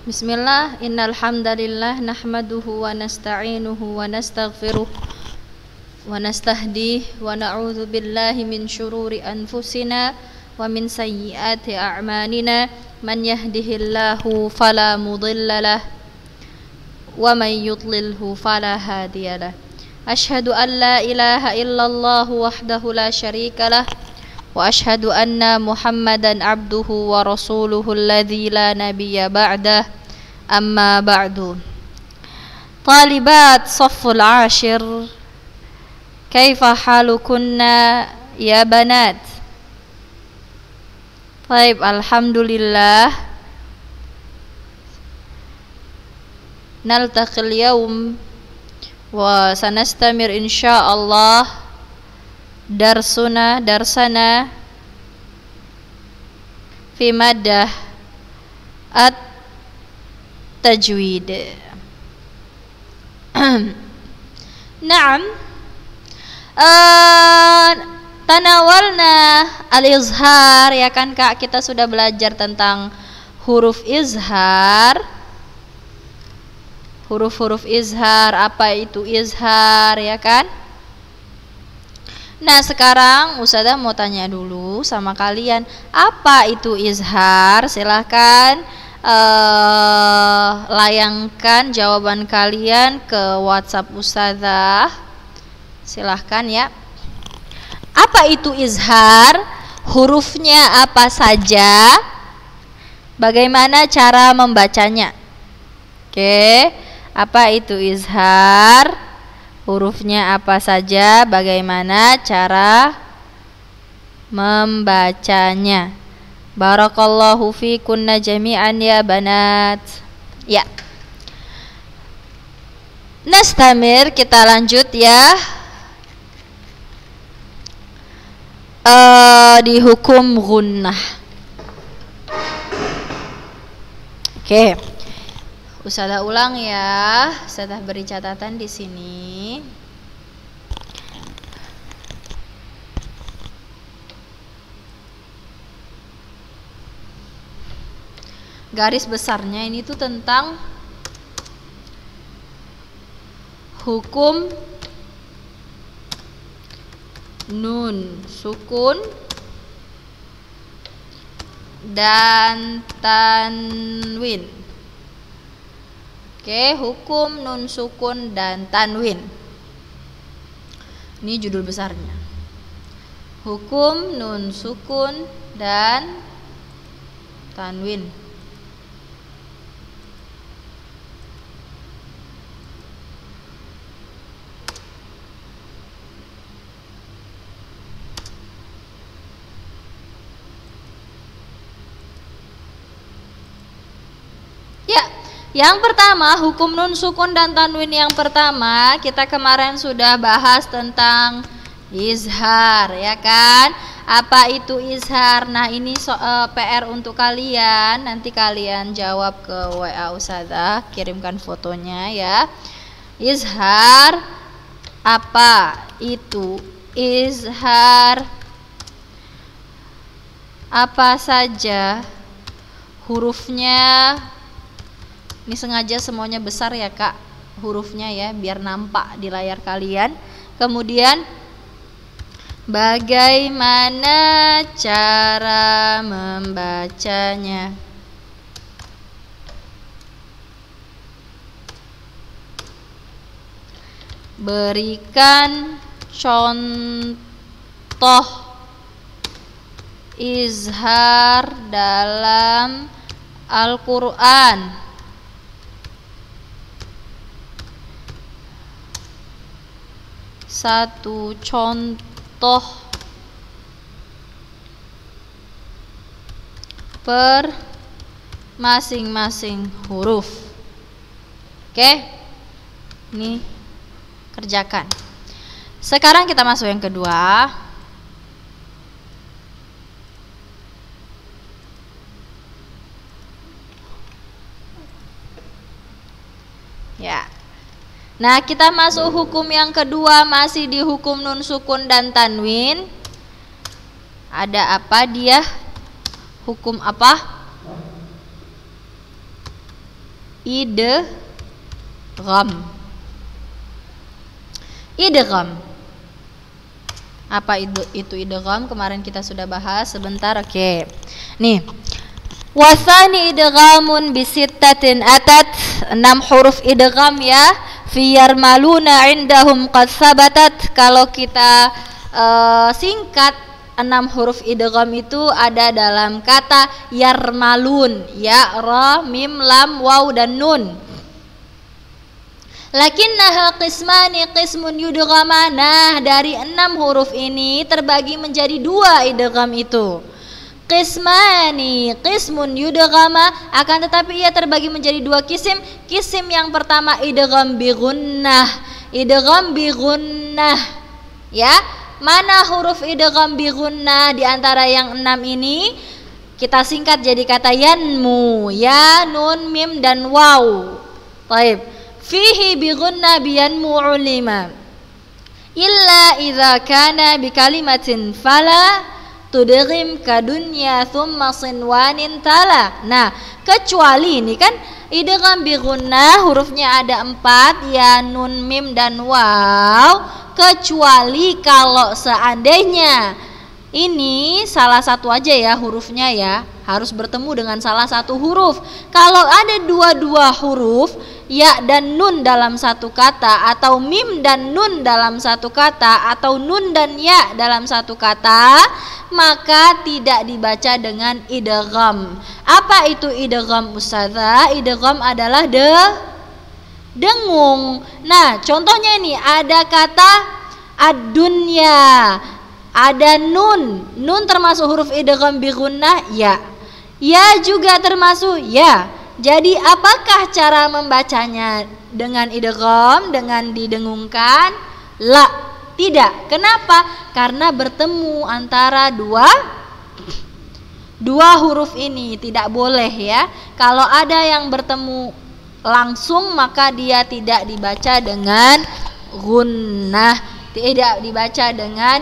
Bismillah, innal hamdalillah nahmaduhu wa nasta'inuhu wa nastaghfiruh wa nastahdihi wa na'udzu billahi min syururi anfusina wa min sayyiati a'malina man yahdihillahu fala mudhillalah wa man yudlilhu fala hadiyalah. Asyhadu an la ilaha illallah wahdahu la syarikalah wa asyhadu anna Muhammadan abduhu wa rasuluhu alladzi la nabiyya ba'dah. Amma ba'du. Talibat safful ashir, kaifa halukunna ya banat? Baik, alhamdulillah. Naltaqil yawm wa sanastamir insyaallah darsana fi maddah at-tajwid. Naam, tanawalna al-izhar, ya kan Kak, kita sudah belajar tentang huruf izhar. Huruf-huruf izhar, apa itu izhar, ya kan? Nah, sekarang Ustazah mau tanya dulu sama kalian, apa itu izhar? Silahkan layangkan jawaban kalian ke WhatsApp Ustazah. Silahkan ya. Apa itu izhar? Hurufnya apa saja? Bagaimana cara membacanya? Oke, apa itu izhar? Hurufnya apa saja? Bagaimana cara membacanya? Barakallahu fikunna jami'an ya banat. Ya. Nastamir, kita lanjut ya. Di hukum gunnah. Oke. Ustazah ulang ya. Ustazah beri catatan di sini. Garis besarnya ini tuh tentang hukum nun sukun dan tanwin. Oke, hukum nun sukun dan tanwin. Ini judul besarnya. Hukum nun sukun dan tanwin. Yang pertama, hukum nun sukun dan tanwin yang pertama, kita kemarin sudah bahas tentang izhar, ya kan? Apa itu izhar? Nah, ini PR untuk kalian. Nanti kalian jawab ke WA Ustazah, kirimkan fotonya ya. Izhar, apa itu izhar? Apa saja hurufnya? Ini sengaja semuanya besar ya Kak, hurufnya ya, biar nampak di layar kalian. Kemudian bagaimana cara membacanya? Berikan contoh izhar dalam Al-Quran. Satu contoh per masing-masing huruf. Oke, ini kerjakan. Sekarang kita masuk yang kedua. Ya. Nah, kita masuk hukum yang kedua, masih di hukum nun sukun dan tanwin. Ada apa dia? Hukum apa? idgham. Idgham. Apa itu idgham? Kemarin kita sudah bahas sebentar. Oke. Nih. Wasani idghamun bisittatin atat. 6 huruf idgham ya. Fi yarmaluna indahum qad sabatat. Kalau kita singkat, 6 huruf idgham itu ada dalam kata yarmalun, ya, ra, mim, lam, waw dan nun. Lakinnaha qismani qismun yudghama. Nah, dari 6 huruf ini terbagi menjadi 2 idgham itu. Qismani qismun yudghama, akan tetapi ia terbagi menjadi 2 kisim. Kisim yang pertama idgham bi gunnah. Idgham bi gunnah. Ya, mana huruf idgham bi gunnah di antara yang 6 ini? Kita singkat jadi kata yanmu, ya, nun, mim dan waw. Baik. Fihi bi gunnah biyanmu ulima. Illa idza kana bi kalimatin fala tudghim kadunya thumma sinwanin tala. Nah, kecuali ini kan idgham bi gunnah hurufnya ada 4, ya, nun, mim dan waw. Kecuali kalau seandainya ini salah satu aja ya hurufnya, ya, harus bertemu dengan salah satu huruf. Kalau ada dua huruf, ya dan nun dalam satu kata, atau mim dan nun dalam satu kata, atau nun dan ya dalam satu kata, maka tidak dibaca dengan idgham. Apa itu idgham, Ustazah? Idgham adalah dengung. Nah, contohnya ini ada kata ad-dunya, ada nun. Nun termasuk huruf idgham bi gunnah? Ya. Ya juga termasuk? Ya. Jadi apakah cara membacanya dengan idgham, dengan didengungkan? La, tidak. Kenapa? Karena bertemu antara dua huruf ini, tidak boleh ya. Kalau ada yang bertemu langsung maka dia tidak dibaca dengan gunnah, tidak dibaca dengan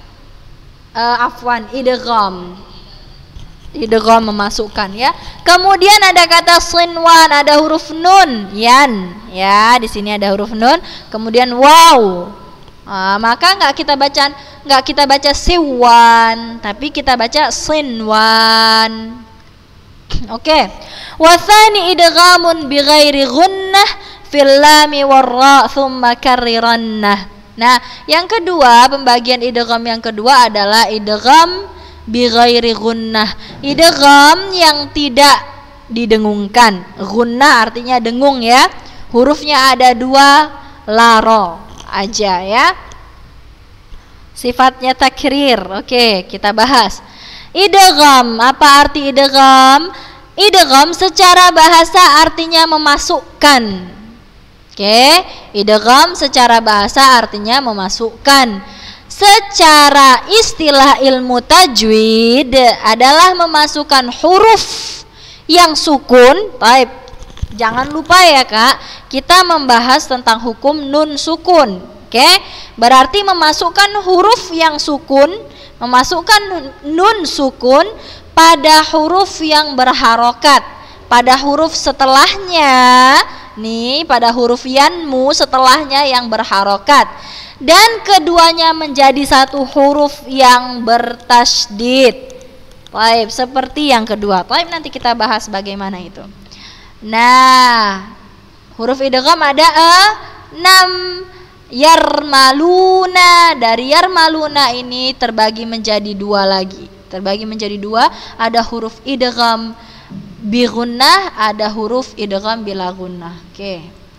idgham. Idgham memasukkan ya. Kemudian ada kata sinwan, ada huruf nun, yan, ya, di sini ada huruf nun, kemudian waw. Maka nggak kita baca siwan, tapi kita baca sinwan. Oke. Wathani idghamun bi ghairi gunnah fil lam war ra thumma karrirannah. Nah, yang kedua, pembagian idgham yang kedua adalah idgham bi ghairi gunnah. Idgham yang tidak didengungkan. Gunnah artinya dengung ya. Hurufnya ada 2, laro aja ya. Sifatnya takrir. Oke, kita bahas. Idgham, apa arti idgham? Idgham secara bahasa artinya memasukkan. Oke, idgham secara bahasa artinya memasukkan. Secara istilah ilmu tajwid adalah memasukkan huruf yang sukun. Baik, jangan lupa ya Kak, kita membahas tentang hukum nun sukun. Oke, berarti memasukkan huruf yang sukun, memasukkan nun sukun pada huruf yang berharokat, pada huruf setelahnya. Nih, pada huruf yanmu setelahnya yang berharokat. Dan keduanya menjadi satu huruf yang bertasydid. Baik, seperti yang kedua. Baik, nanti kita bahas bagaimana itu. Nah, huruf idgham ada 6. Yarmaluna, dari yarmaluna ini terbagi menjadi 2 lagi. Terbagi menjadi 2, ada huruf idgham bi gunnah, ada huruf idgham bila gunnah. Oke.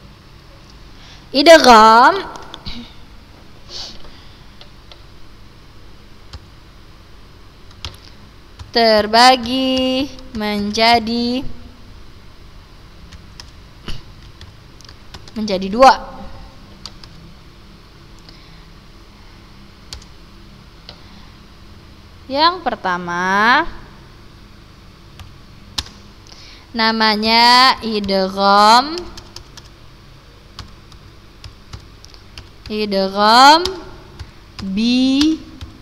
Idgham terbagi menjadi 2. Yang pertama namanya idgham bi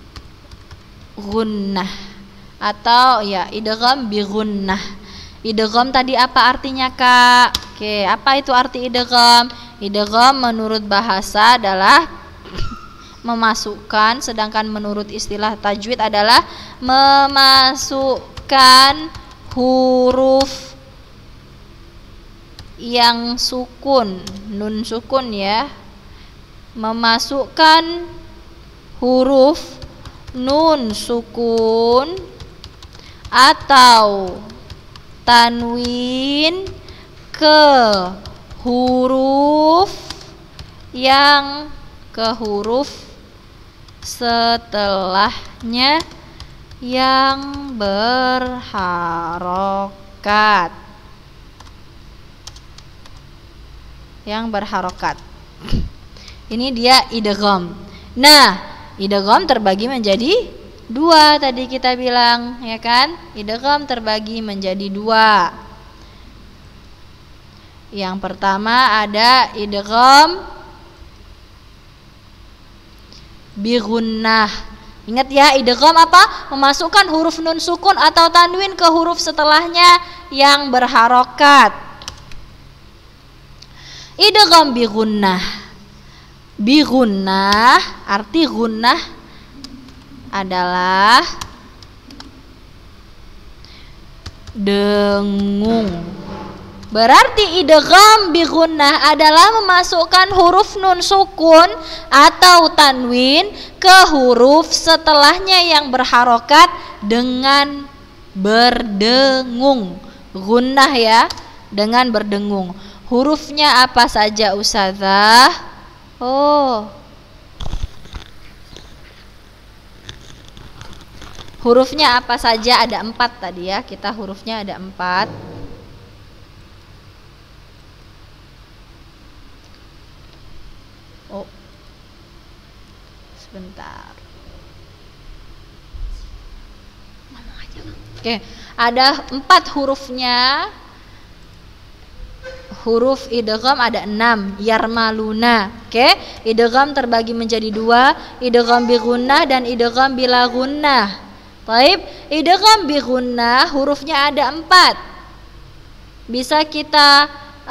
gunnah atau ya idgham bi gunnah. Idgham tadi apa artinya Kak? Oke, apa itu arti idgham? Idgham menurut bahasa adalah memasukkan, sedangkan menurut istilah tajwid adalah memasukkan huruf yang sukun, nun sukun ya. Memasukkan huruf nun sukun atau tanwin ke huruf setelahnya yang berharokat. Ini dia idgham. Nah, idgham terbagi menjadi dua tadi kita bilang, ya kan? Idgham terbagi menjadi dua. Yang pertama ada idgham bi gunnah. Ingat ya, idgham apa? Memasukkan huruf nun sukun atau tanwin ke huruf setelahnya yang berharokat. Idgham bi gunnah. Bi gunnah, arti gunnah adalah dengung. Berarti idgham bi gunnah adalah memasukkan huruf nun sukun atau tanwin ke huruf setelahnya yang berharokat dengan berdengung. Gunnah ya, dengan berdengung. Hurufnya apa saja Ustazah? Hurufnya apa saja? Ada 4 tadi ya. Kita hurufnya ada 4. Sebentar. Oke, ada 4 hurufnya. Huruf idgham ada 6, yarmaluna. Oke, idgham terbagi menjadi 2, idgham bi gunnah dan idgham bila gunnah. Baik, idgham bi gunnah hurufnya ada 4. Bisa kita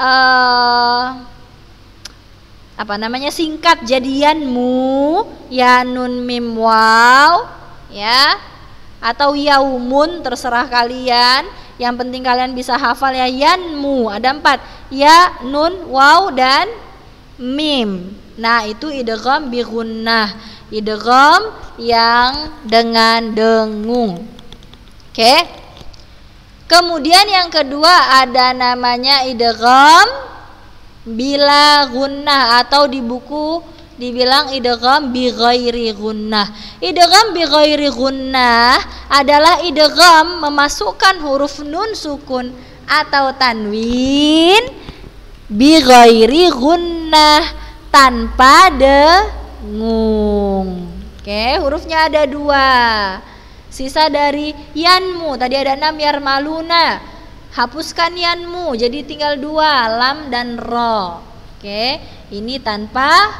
singkat jadi yanmu, ya nun mim waw ya, atau yaumun, terserah kalian. Yang penting kalian bisa hafal ya. Yanmu ada 4, ya, nun, waw dan mim. Nah, itu idgham bi gunnah, idgham yang dengan dengung. Oke. Kemudian yang kedua ada namanya idgham bila gunnah, atau di buku dibilang idgham bi ghairi gunnah. Idgham bi ghairi gunnah adalah idgham memasukkan huruf nun sukun atau tanwin bi ghairi gunnah, tanpa dengung. Oke, hurufnya ada 2. Sisa dari yanmu tadi ada 6, yarmaluna. Hapuskan yanmu, jadi tinggal 2, lam dan ro. Oke, ini tanpa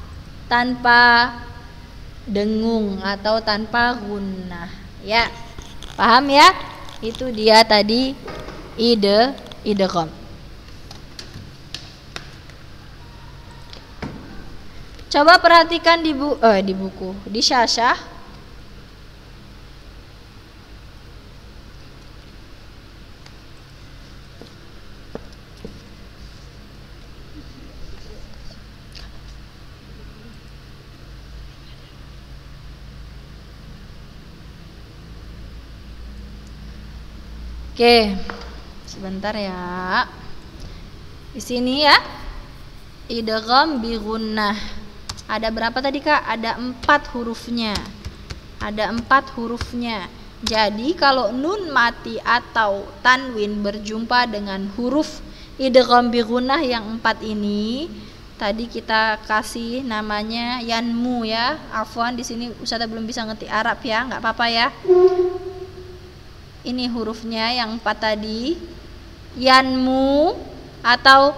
dengung atau tanpa gunnah ya. Paham ya? Itu dia tadi idgham. Coba perhatikan di buku, di syasyah. Oke, sebentar ya. Di sini ya, idgham bi gunnah. Ada berapa tadi Kak? Ada 4 hurufnya. Jadi kalau nun mati atau tanwin berjumpa dengan huruf idgham bi gunnah yang 4 ini, tadi kita kasih namanya yanmu ya. Afwan, di sini Ustazah belum bisa ngerti Arab ya, nggak apa-apa ya. Ini hurufnya yang 4 tadi, yanmu atau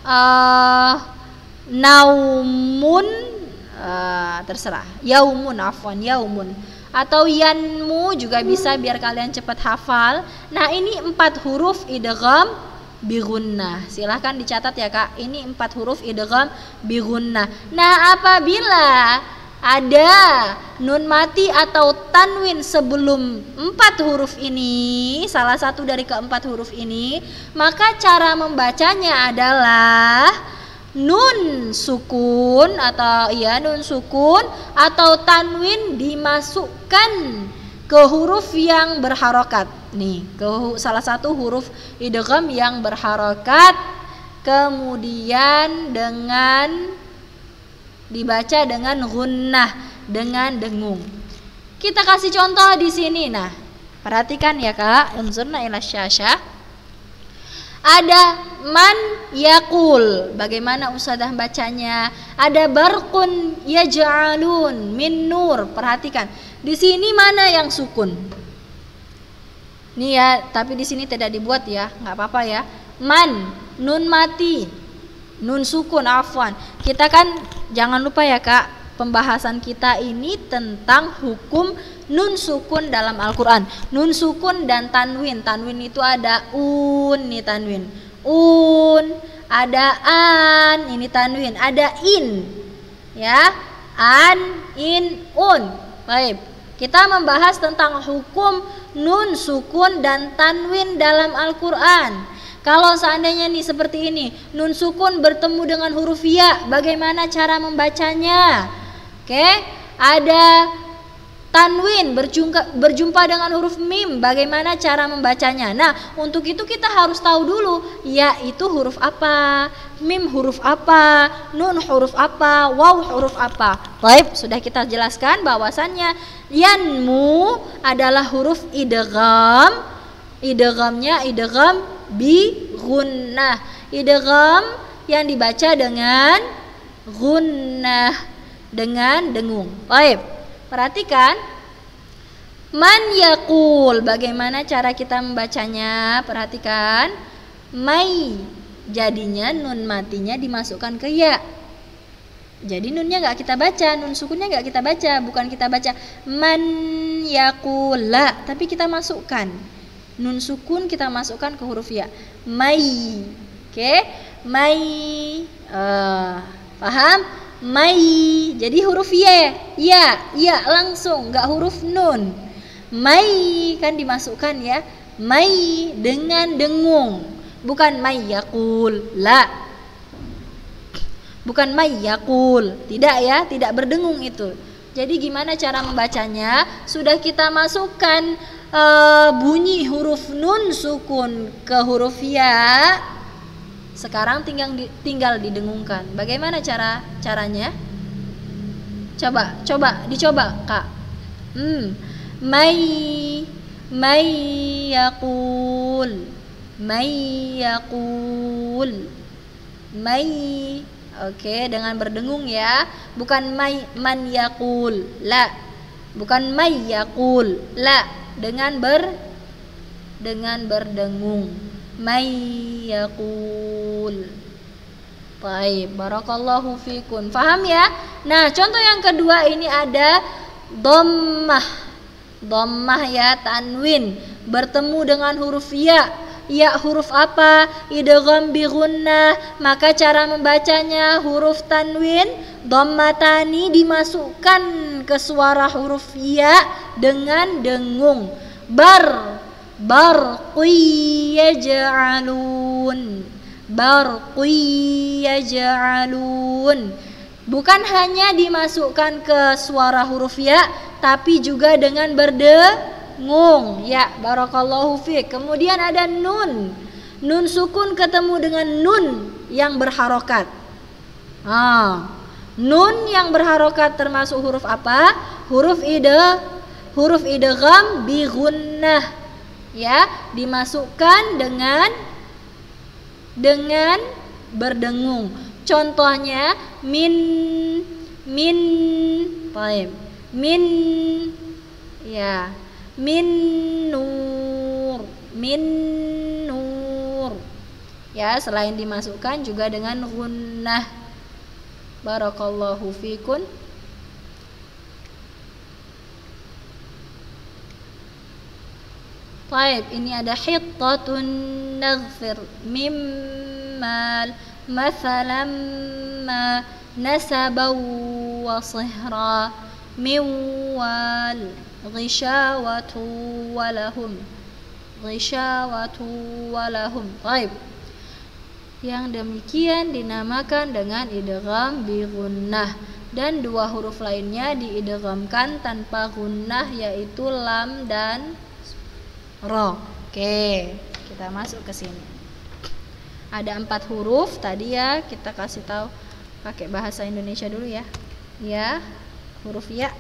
naumun, terserah, yaumun, afwan, yaumun, atau yanmu juga bisa biar kalian cepat hafal. Nah, ini 4 huruf idgham bi gunnah. Silahkan dicatat ya Kak. Ini 4 huruf idgham bi gunnah. Nah, apabila ada nun mati atau tanwin sebelum 4 huruf ini, salah satu dari keempat huruf ini, maka cara membacanya adalah nun sukun atau tanwin dimasukkan ke huruf yang berharokat. Nih, ke salah satu huruf idgham yang berharokat, kemudian dengan dibaca dengan gunnah, dengan dengung. Kita kasih contoh di sini. Nah, perhatikan ya Kak, unzurna ila syasyah. Ada man yaqul, bagaimana ustadzah bacanya? Ada barqun yaj'alun min nur. Perhatikan. Di sini mana yang sukun? Nih ya, tapi di sini tidak dibuat ya, nggak apa-apa ya. Man, nun mati, nun sukun, afwan. Kita kan jangan lupa ya Kak, pembahasan kita ini tentang hukum nun sukun dalam Al-Quran. Nun sukun dan tanwin. Tanwin itu ada nih tanwin, ada an, ini tanwin, ada in, ya, an, in, Baik, kita membahas tentang hukum nun sukun dan tanwin dalam Al-Quran. Kalau seandainya nih seperti ini, nun sukun bertemu dengan huruf ya, bagaimana cara membacanya? Oke, ada tanwin berjumpa dengan huruf mim, bagaimana cara membacanya? Nah, untuk itu kita harus tahu dulu, ya itu huruf apa, mim huruf apa, nun huruf apa, waw huruf apa. Baik, sudah kita jelaskan bahwasannya yanmu adalah huruf idgham. Idghamnya idgham bi gunnah. Idgham yang dibaca dengan gunnah, dengan dengung. Baik, perhatikan. Man yaqul, bagaimana cara kita membacanya? Perhatikan. Mai, jadinya nun matinya dimasukkan ke ya. Jadi nunnya nggak kita baca, nun sukunnya nggak kita baca, bukan kita baca man yaqul, la, tapi kita masukkan nun sukun, kita masukkan ke huruf ya. Mai, oke, mai, paham? Mai, jadi huruf ya langsung, nggak huruf nun. Mai kan dimasukkan ya, mai dengan dengung, bukan mai yaqul, la, bukan mai yaqul, tidak ya, tidak berdengung itu. Jadi gimana cara membacanya? Sudah kita masukkan bunyi huruf nun sukun ke huruf ya. Sekarang tinggal didengungkan. Bagaimana caranya? Dicoba Kak. Mai yaqul, mai. Oke, dengan berdengung ya. Bukan man yaqul, la. Bukan mai yaqul, la. Dengan berdengung. Mai yaqul. Baik, barakallahu fikum. Paham ya? Nah, contoh yang kedua ini ada dhammah. Dhammah ya, tanwin bertemu dengan huruf ya. Ya huruf apa? Idgham bi gunnah. Maka cara membacanya huruf tanwin dhammatani dimasukkan ke suara huruf ya dengan dengung. Barqi yaj'alun. Bukan hanya dimasukkan ke suara huruf ya, tapi juga dengan berdengung. Ya, barakallahu fiik. Kemudian ada nun. Nun sukun ketemu dengan nun yang berharokat. Nun yang berharokat termasuk huruf apa? Huruf idgham bi gunnah. Ya, dimasukkan dengan berdengung. Contohnya min baik, min ya, min nur ya, selain dimasukkan juga dengan gunnah. Barakallahu fikun. Taib, ini ada hittatun naghfir, mimmal, mathalan ma, nasabaw wa sihra, miwal, ghishawatu walahum, ghishawatu walahum. Taib, yang demikian dinamakan dengan idgham bi gunnah, dan dua huruf lainnya diidghamkan tanpa gunnah, yaitu lam dan ro. Oke, kita masuk ke sini. Ada 4 huruf tadi ya, kita kasih tahu pakai bahasa Indonesia dulu ya. Ya, huruf ya,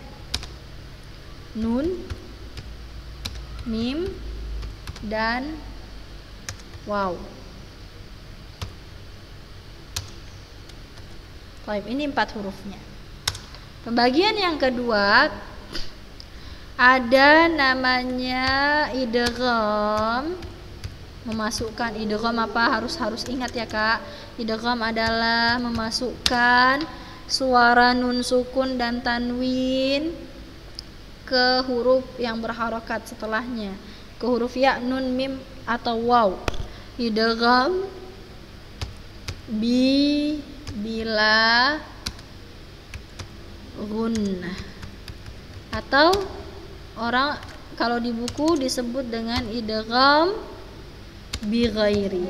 nun, mim, dan waw. Baik, ini 4 hurufnya. Pembagian yang kedua ada namanya idgham. Memasukkan idgham apa? Harus ingat ya Kak. Idgham adalah memasukkan suara nun sukun dan tanwin ke huruf yang berharokat setelahnya, ke huruf ya, nun, mim atau waw. Idgham bila gunnah, atau orang kalau di buku disebut dengan idgham bi ghairi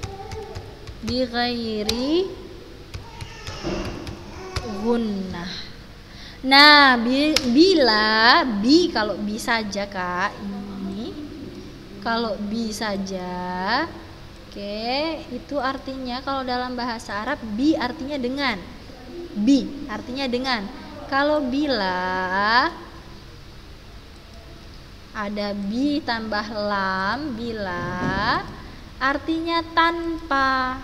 gunnah. Nah, bila bi, kalau bi saja Kak, ini kalau bi saja. Oke, itu artinya kalau dalam bahasa Arab bi artinya dengan. Bi artinya dengan. Kalau bila ada bi tambah lam, bila artinya tanpa.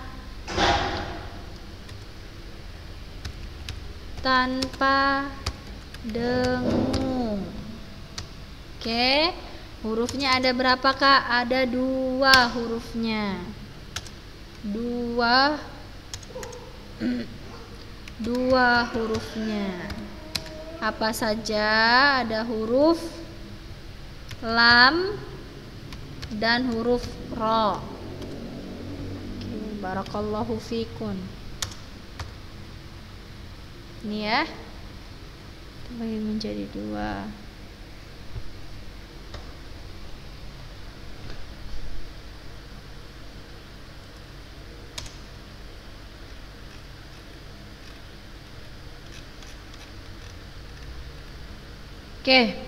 Tanpa dengung. Oke, hurufnya ada berapa Kak? Ada 2 hurufnya. 2 hurufnya. Apa saja? Ada huruf lam dan huruf ro. Barakallahu fikun. Ini ya, bagi menjadi 2. Oke.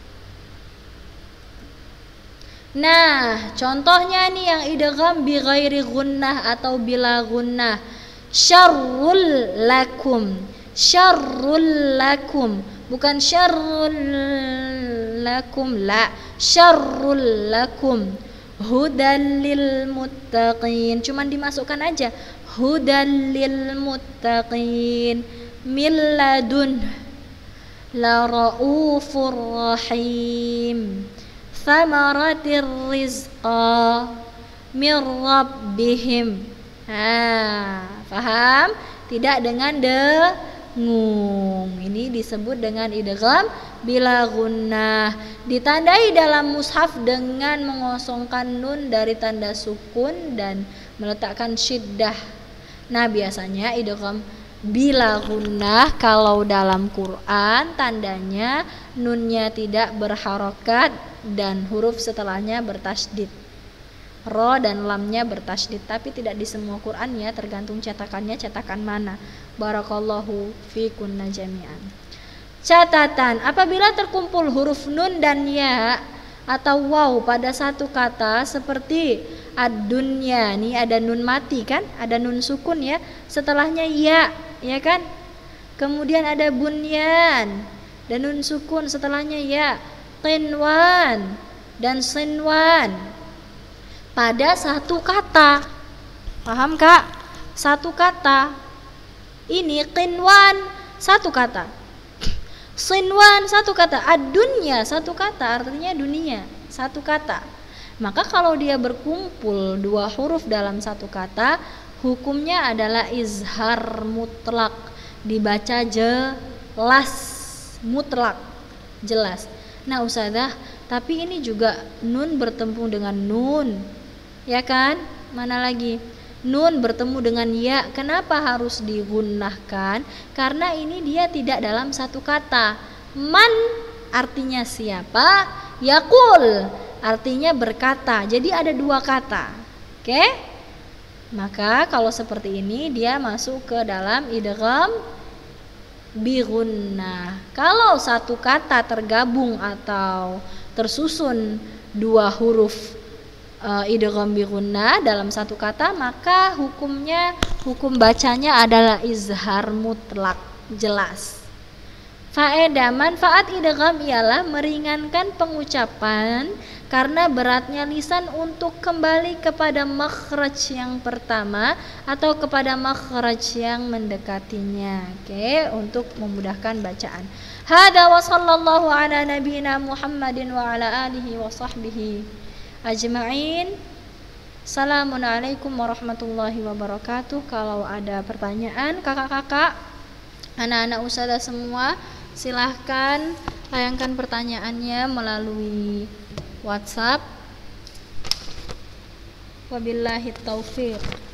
Nah, contohnya nih yang idgham bi ghairi gunnah atau bila gunnah. Syarrul lakum. Syarrul lakum, bukan syarrul lakum, la, syarrul lakum. Hudal lil muttaqin, cuman dimasukkan aja. Hudal lil muttaqin. Milladun la raufur rahim. Thamaratir rizqa mir rabbihim. Paham? Tidak dengan dengung. Ini disebut dengan idgham bila gunnah. Ditandai dalam mushaf dengan mengosongkan nun dari tanda sukun dan meletakkan syiddah. Nah, biasanya idgham bila gunnah kalau dalam Quran tandanya nunnya tidak berharokat dan huruf setelahnya bertasydid. Ro dan lamnya bertasydid, tapi tidak di semua Quran ya, tergantung cetakannya cetakan mana. Barakallahu fikunna jami'an. Catatan, apabila terkumpul huruf nun dan ya atau waw pada satu kata seperti ad-dunya, nih ada nun mati kan, ada nun sukun ya, setelahnya ya kan. Kemudian ada bunyan dan nun sukun setelahnya ya, qinwan dan sinwan pada satu kata. Paham Kak? Satu kata. Ini qinwan satu kata, sinwan satu kata, ad-dunya satu kata, artinya dunia satu kata. Maka kalau dia berkumpul 2 huruf dalam satu kata, hukumnya adalah izhar mutlak, dibaca jelas, mutlak, jelas. Nah Ustazah, Tapi ini juga nun bertemu dengan nun, ya kan? Mana lagi? Nun bertemu dengan ya. Kenapa harus digunakan? Karena ini dia tidak dalam satu kata. Man artinya siapa? Yaqul artinya berkata. Jadi ada dua kata. Oke? Maka kalau seperti ini dia masuk ke dalam idgham bi gunnah. Kalau satu kata tergabung atau tersusun dua huruf idgham bi gunnah dalam satu kata, maka hukum bacanya adalah izhar mutlak, jelas. Faedah manfaat idgham ialah meringankan pengucapan karena beratnya lisan untuk kembali kepada makhraj yang pertama atau kepada makhraj yang mendekatinya. Oke, untuk memudahkan bacaan. Hada wa sallallahu ala nabiyina Muhammadin wa ala alihi wa sahbihi ajma'in. Assalamualaikum warahmatullahi wabarakatuh. Kalau ada pertanyaan kakak-kakak, anak-anak ustazah semua, silahkan layangkan pertanyaannya melalui WhatsApp. Wabillahi taufiq.